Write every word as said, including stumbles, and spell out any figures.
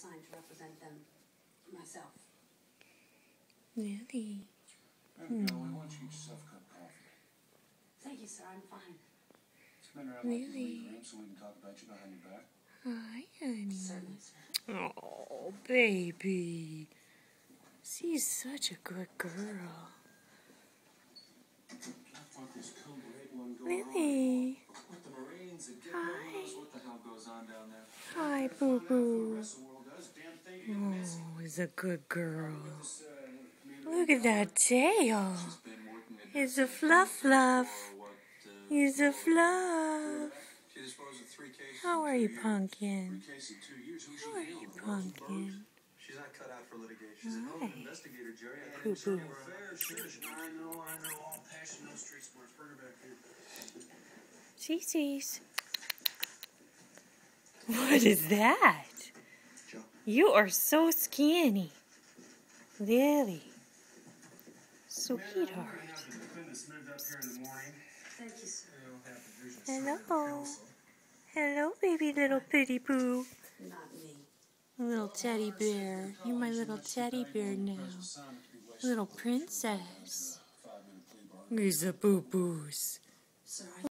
sign to represent them myself. Lily. There we go. Why don't you get yourself a cup of coffee? Thank you, sir. I'm fine. Come in around like this in the room so we can talk about you behind your back. Hi, honey. Certainly, sir. Oh, baby. She's such a good girl. Lily. Hi. Hi, boo-boo. Oh, he's a good girl. Look at that tail. He's a fluff fluff. He's a fluff. How are you, Pumpkin? How are you, Pumpkin? She's not cut out for litigation. Hi. Investigator Jerry. Poo-poo. I know, I know. All passion, no street smarts. Bring her back here. Cheesies. What is that? You are so skinny. Lily. Sweetheart. Thank you, sir. Hello. Hello, baby little pretty poo. Not me. Little teddy bear. You're my little teddy bear now. Little princess. He's a boo-boos. Sir, I